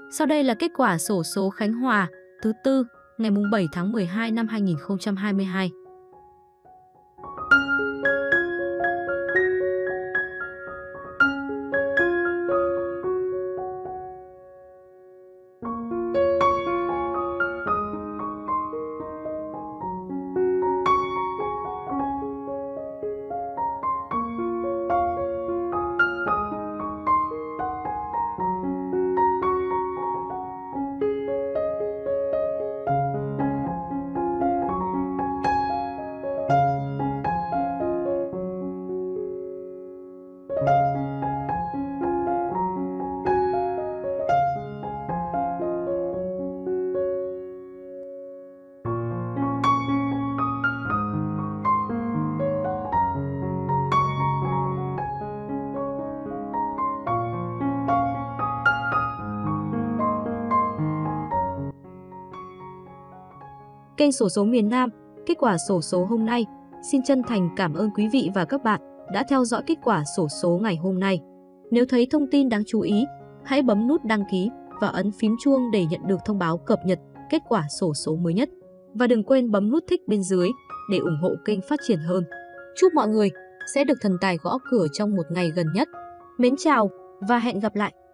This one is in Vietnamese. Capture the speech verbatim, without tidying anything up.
Sau đây là kết quả xổ số Khánh Hòa thứ tư ngày bảy tháng mười hai năm hai nghìn không trăm hai mươi hai. Kênh Xổ số miền Nam, kết quả xổ số hôm nay. Xin chân thành cảm ơn quý vị và các bạn đã theo dõi kết quả xổ số ngày hôm nay. Nếu thấy thông tin đáng chú ý, hãy bấm nút đăng ký và ấn phím chuông để nhận được thông báo cập nhật kết quả xổ số mới nhất. Và đừng quên bấm nút thích bên dưới để ủng hộ kênh phát triển hơn. Chúc mọi người sẽ được thần tài gõ cửa trong một ngày gần nhất. Mến chào và hẹn gặp lại!